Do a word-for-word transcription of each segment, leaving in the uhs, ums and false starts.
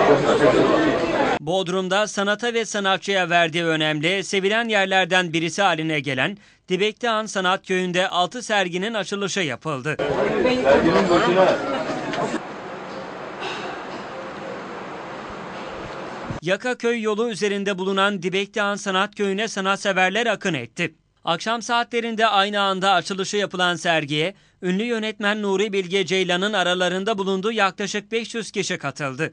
Bodrum'da sanata ve sanatçıya verdiği önemli, sevilen yerlerden birisi haline gelen Dibeklihan Sanat Köyü'nde altı serginin açılışı yapıldı. Yakaköy yolu üzerinde bulunan Dibeklihan Sanat Köyü'ne sanatseverler akın etti. Akşam saatlerinde aynı anda açılışı yapılan sergiye ünlü yönetmen Nuri Bilge Ceylan'ın aralarında bulunduğu yaklaşık beş yüz kişi katıldı.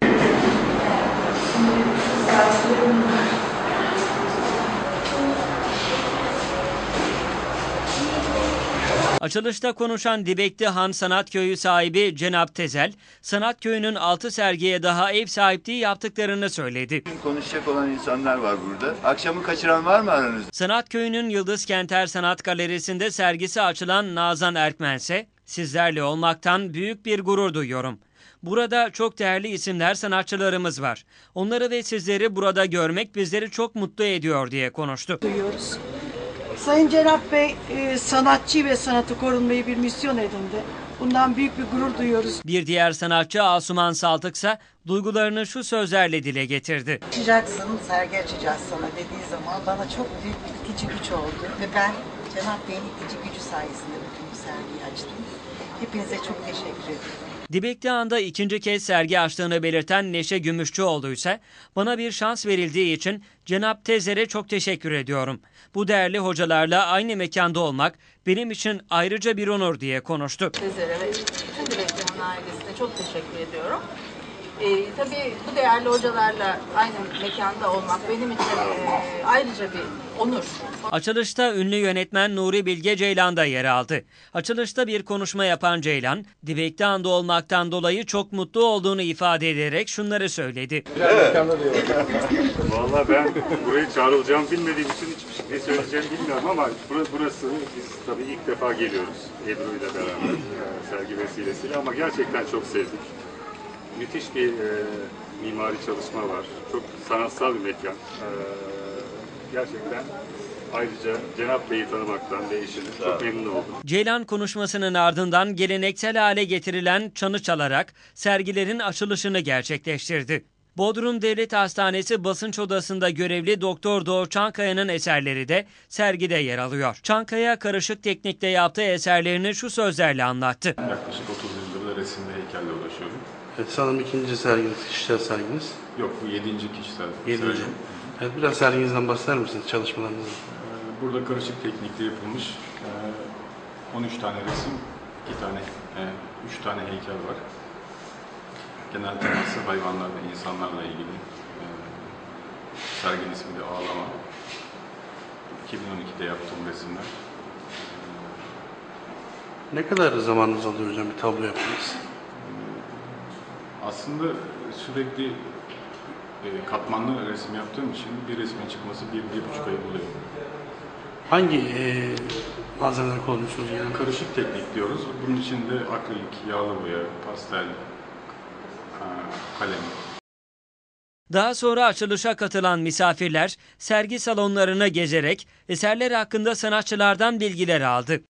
Açılışta konuşan Dibeklihan Sanat Köyü sahibi Cenap Tezel, Sanat Köyü'nün altı sergiye daha ev sahipliği yaptıklarını söyledi. Konuşacak olan insanlar var burada. Akşamı kaçıran var mı aranızda? Sanat Köyü'nün Yıldız Kenter Sanat Galerisi'nde sergisi açılan Nazan Erkmense, sizlerle olmaktan büyük bir gurur duyuyorum. Burada çok değerli isimler, sanatçılarımız var. Onları ve sizleri burada görmek bizleri çok mutlu ediyor diye konuştu. Duyuyoruz. Sayın Cenap Bey sanatçı ve sanatı korunmayı bir misyon edindi. Bundan büyük bir gurur duyuyoruz. Bir diğer sanatçı Asuman Saltık ise duygularını şu sözlerle dile getirdi. Açacaksın, sergi açacağız sana dediği zaman bana çok büyük bir itici güç oldu. Ve ben Cenap Bey'in itici gücü sayesinde bütün bu sergiyi açtım. Hepinize çok teşekkür ederim. Dibeklihan'da ikinci kez sergi açtığını belirten Neşe Gümüşçüoğlu ise bana bir şans verildiği için Cenap Tezer'e çok teşekkür ediyorum. Bu değerli hocalarla aynı mekanda olmak benim için ayrıca bir onur diye konuştu. Tezer'e ve bütün Dibeklihan ailesine çok teşekkür ediyorum. Ee, tabii bu değerli hocalarla aynı mekanda olmak benim için e, ayrıca bir onur. Açılışta ünlü yönetmen Nuri Bilge Ceylan da yer aldı. Açılışta bir konuşma yapan Ceylan, Dibeklihan'da olmaktan dolayı çok mutlu olduğunu ifade ederek şunları söyledi. Evet. Vallahi ben buraya çağrılacağımı bilmediğim için hiçbir şey söyleyeceğimi bilmiyorum ama burası biz tabii ilk defa geliyoruz Ebru ile beraber sergi vesilesiyle ama gerçekten çok sevdik. Müthiş bir e, mimari çalışma var. Çok sanatsal bir mekan. E, gerçekten ayrıca Cenap Bey'i tanımaktan ve eşini çok memnun oldum. Ceylan konuşmasının ardından geleneksel hale getirilen çanı çalarak sergilerin açılışını gerçekleştirdi. Bodrum Devlet Hastanesi basınç odasında görevli Doktor Doğu Çankaya'nın eserleri de sergide yer alıyor. Çankaya karışık teknikte yaptığı eserlerini şu sözlerle anlattı. Yaklaşık otuz yıldır da resim ve heykelle uğraşıyorum. Evet, sanırım ikinci serginiz, kişisel serginiz. Yok, bu yedinci kişisel Yedinci. sergi. Evet, biraz serginizden bahseder misiniz, çalışmalarınızdan? Burada karışık teknikte yapılmış on üç tane resim, iki tane, üç tane heykel var. Genel teması hayvanlar ve insanlarla ilgili. Serginin ismi de Ağlama. iki bin on ikide yaptığım resimler. Ne kadar zamanınız alıyor hocam bir tablo yapmanız? Aslında sürekli e, katmanlı resim yaptığım için bir resmin çıkması bir, bir buçuk ay buluyor. Hangi e, malzemeler kullanıyorsunuz yani? Karışık teknik diyoruz. Bunun içinde akrilik, yağlı boya, pastel, kalem. Daha sonra açılışa katılan misafirler sergi salonlarını gezerek eserler hakkında sanatçılardan bilgiler aldı.